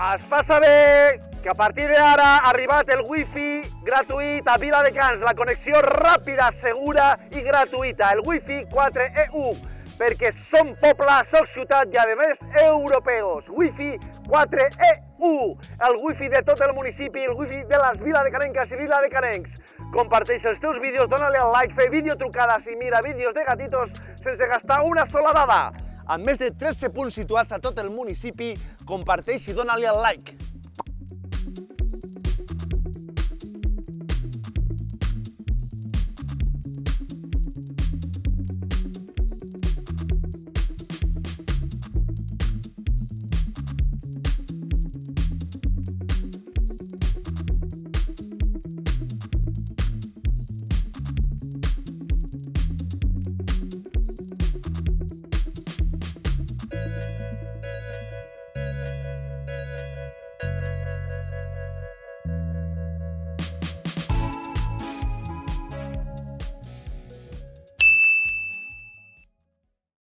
Es fa saber que a partir d'ara ha arribat el wifi gratuït a Viladecans, la connexió ràpida, segura i gratuïta, el wifi 4EU, perquè som poble, som ciutat i a més europeus. Wifi 4EU, el wifi de tot el municipi, el wifi de les viladecanenques i viladecanencs. Comparteix els teus vídeos, dona-li al like, fe videotrucades i mira vídeos de gatitos sense gastar una sola dada. Amb més de 13 punts situats a tot el municipi, comparteix i dona-li al like.